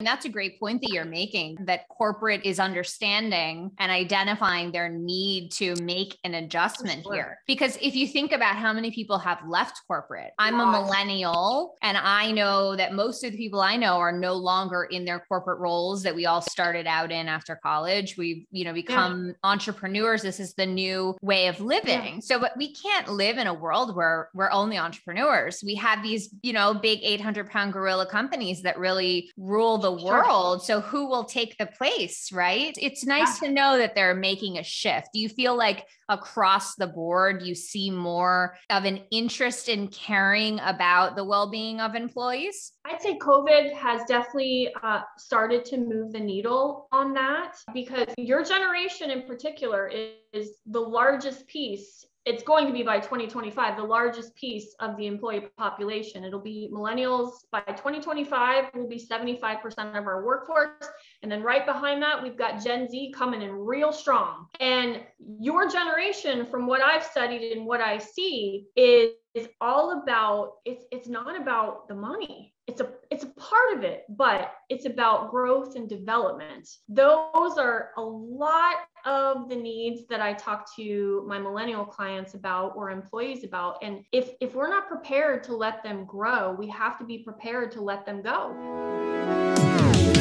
And that's a great point that you're making, that corporate is understanding and identifying their need to make an adjustment here. Because if you think about how many people have left corporate, I'm a millennial, and I know that most of the people I know are no longer in their corporate roles that we all started out in after college. We've, become entrepreneurs. This is the new way of living. So, but we can't live in a world where we're only entrepreneurs. We have these, big 800-pound gorilla companies that really rule the world. So who will take the place, right? It's nice to know that they're making a shift. Do you feel like across the board, you see more of an interest in caring about the well-being of employees? I'd say COVID has definitely started to move the needle on that, because your generation in particular is the largest piece. It's going to be by 2025, the largest piece of the employee population. It'll be millennials. By 2025, will be 75% of our workforce. And then right behind that, we've got Gen Z coming in real strong. And your generation, from what I've studied and what I see, is all about, it's not about the money. It's a part of it, but it's about growth and development. Those are a lot of the needs that I talk to my millennial clients about, or employees about. And if we're not prepared to let them grow, we have to be prepared to let them go.